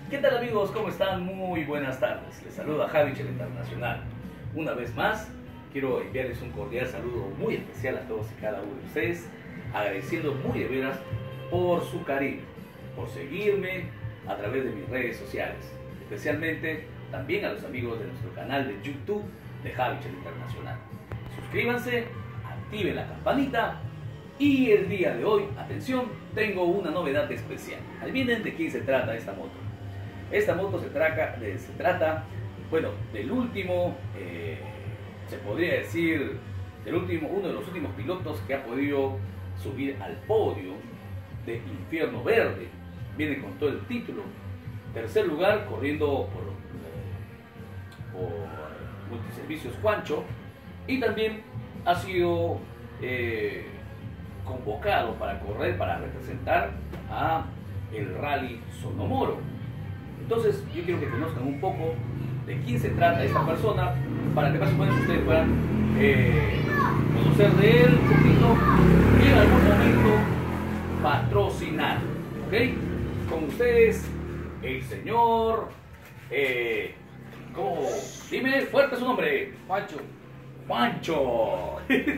¿Qué tal amigos? ¿Cómo están? Muy buenas tardes. Les saluda Javichel Internacional. Una vez más, quiero enviarles un cordial saludo muy especial a todos y cada uno de ustedes, agradeciendo muy de veras por su cariño, por seguirme a través de mis redes sociales, especialmente también a los amigos de nuestro canal de YouTube de Javichel Internacional. Suscríbanse, activen la campanita y el día de hoy, atención, tengo una novedad especial. Adivinen de quién se trata esta moto. Esta moto se trata, bueno, del último, se podría decir, uno de los últimos pilotos que ha podido subir al podio de Infierno Verde. Viene con todo el título. Tercer lugar, corriendo por Multiservicios Juancho. Y también ha sido convocado para correr, para representar a el Rally Sonomoro. Entonces yo quiero que conozcan un poco de quién se trata esta persona, para que más o menos ustedes puedan conocer de él un poquito y en algún momento patrocinar, ¿ok? Con ustedes, el señor, ¿cómo? Dime fuerte su nombre. Juancho. Juancho.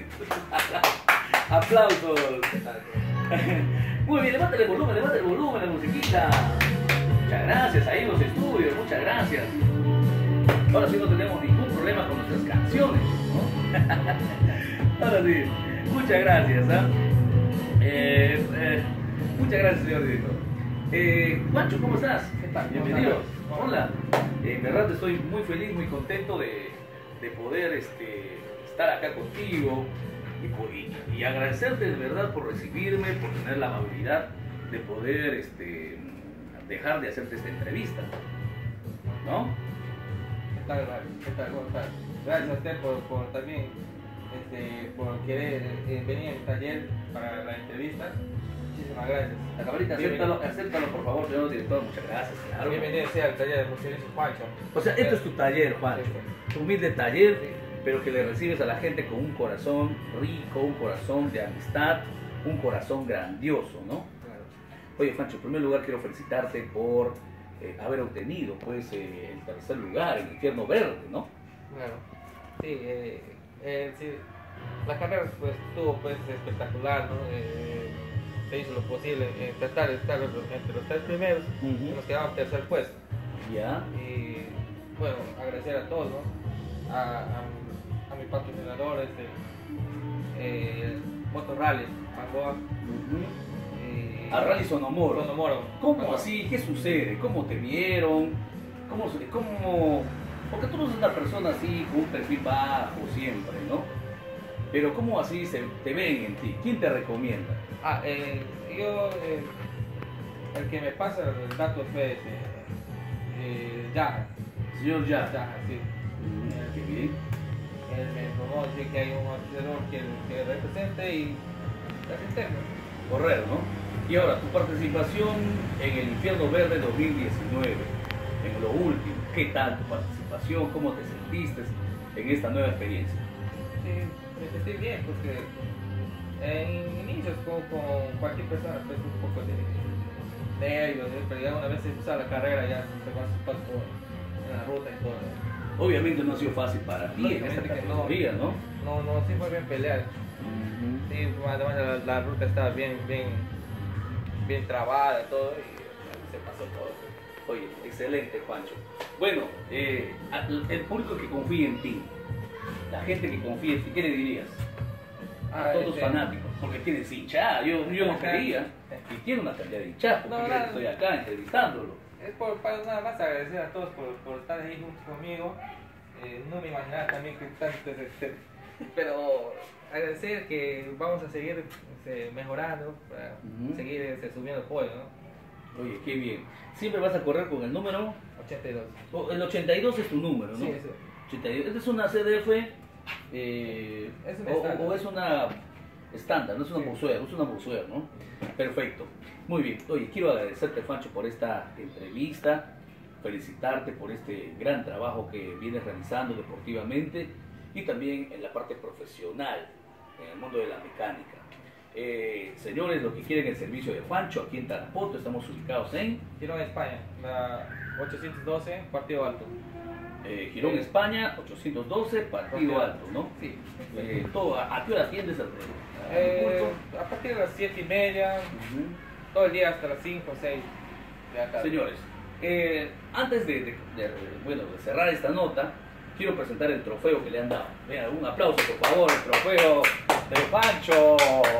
Aplausos. Muy bien, levántale el volumen, la musiquita. Muchas gracias, ahí en los estudios, muchas gracias. Ahora sí no tenemos ningún problema con nuestras canciones, ¿no? Ahora sí, muchas gracias, muchas gracias, señor director. Juancho, ¿cómo estás? ¿Qué tal? Bienvenido. Hola. En verdad estoy muy feliz, muy contento de poder estar acá contigo y agradecerte de verdad por recibirme, por tener la amabilidad de poder dejar de hacerte esta entrevista, ¿no? ¿Qué tal? ¿Cómo estás? Gracias a usted por también por querer venir al taller para la entrevista. Muchísimas gracias. La camarita, acéptalo por favor, señor director, muchas gracias. Claro. Bienvenido sea al taller de Multiservicios Juancho. O sea, esto es tu taller, Juancho, tu humilde taller, pero que le recibes a la gente con un corazón rico, un corazón de amistad, un corazón grandioso, ¿no? Claro. Oye, Juancho, en primer lugar quiero felicitarte por haber obtenido pues el tercer lugar en Infierno Verde, ¿no? Claro. Sí, sí, la carrera pues estuvo pues espectacular, ¿no? Se hizo lo posible, tratar de estar entre los tres primeros, y nos quedamos tercer puesto. Ya. Y bueno, agradecer a todos, ¿no? A mi patrocinador, Moto Rally, Pangoa. A Rally Sonomoro. ¿Cómo Pangoa. así? ¿Qué sucede? ¿Cómo te vieron? ¿Cómo? Porque tú no eres una persona así con un perfil bajo siempre, ¿no? Pero ¿cómo así te ven en ti? ¿Quién te recomienda? Yo, el que me pasa el dato fue Yaja. Señor ya. Yaja, sí. Qué bien. Él me informó, dice que hay un organizador que represente y represente, ¿no? Correr, ¿no? Y ahora, tu participación en el Infierno Verde 2019, en lo último, ¿qué tal tu participación? ¿Cómo te sentiste en esta nueva experiencia? Sí, me sentí bien porque en inicios con cualquier persona pues un poco de nervios, pero ya una vez empezada la carrera ya se va a todo en la ruta y todo, ¿no? Obviamente no ha sido fácil para ti en esta Lógicamente que categoría, ¿no? No, sí fue bien pelear. Sí, además la ruta estaba bien trabada todo y se pasó todo. Oye, excelente, Juancho. Bueno, el público que confía en ti, la gente que confía en ti, ¿qué le dirías? A todos los fanáticos, porque tienes hinchada, yo no creía, y tiene una cantidad de hinchadas, porque yo estoy acá entrevistándolo. Es para nada más agradecer a todos por estar ahí juntos conmigo. No me imaginaba también que tanto, pero agradecer que vamos a seguir mejorando, para seguir subiendo el podio, ¿no? Oye, qué bien. ¿Siempre vas a correr con el número? 82. El 82 es tu número, ¿no? Sí, eso. 82. ¿Esta es una CDF o es una estándar? No es una Boursware, ¿no? Perfecto. Muy bien. Oye, quiero agradecerte, Juancho, por esta entrevista, felicitarte por este gran trabajo que vienes realizando deportivamente y también en la parte profesional, en el mundo de la mecánica. Señores, los que quieren el servicio de Juancho, aquí en Tarapoto, estamos ubicados en Girón, España, la 812, Partido Alto. Girón, España, 812, Partido Alto, ¿no? Sí. ¿A qué hora atiendes el A partir de las 7:30, todo el día hasta las 5 o 6 de la tarde. Señores, antes de cerrar esta nota, quiero presentar el trofeo que le han dado. Vean, un aplauso por favor, el trofeo de Pancho.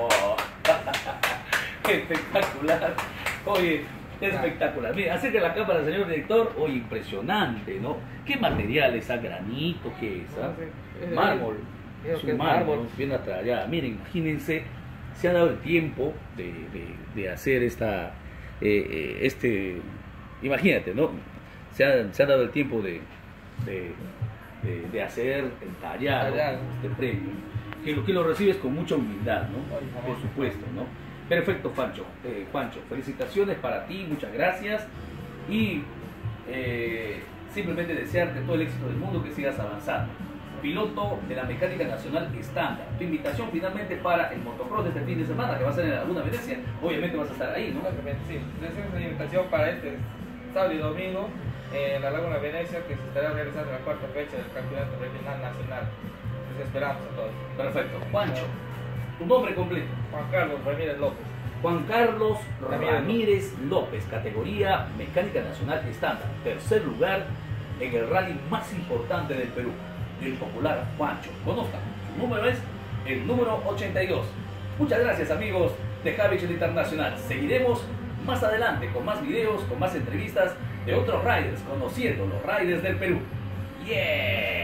Espectacular. Oye, espectacular. Mira, acerca de la cámara, señor director. Oye, impresionante, ¿no? ¿Qué material es? ¿A granito? ¿Qué es? No sé. Mármol. Creo Es que un es mármol, mármol. bien atrayada. Miren, imagínense, se ha dado el tiempo de hacer imagínate, ¿no? Se ha dado el tiempo de hacer el tallado, este premio, que lo recibes con mucha humildad, ¿no? Por supuesto, ¿no? Perfecto, Juancho, felicitaciones para ti, muchas gracias y simplemente desearte todo el éxito del mundo, que sigas avanzando. Piloto de la Mecánica Nacional estándar. Tu invitación finalmente para el motocross de este fin de semana, que va a ser en la Laguna Venecia, obviamente vas a estar ahí, ¿no? Sí, les hacemos una invitación para este sábado y domingo en la Laguna Venecia, que se estará realizando la cuarta fecha del Campeonato Regional Nacional. Les esperamos a todos. Perfecto. Juancho, tu nombre completo. Juan Carlos Ramírez López. Juan Carlos Ramírez López, categoría Mecánica Nacional estándar. Tercer lugar en el rally más importante del Perú, el popular Juancho. Conozcan, su número es el número 82. Muchas gracias, amigos de Heavy Chile Internacional. Seguiremos más adelante con más videos, con más entrevistas de otros riders, conociendo los riders del Perú. ¡Yeah!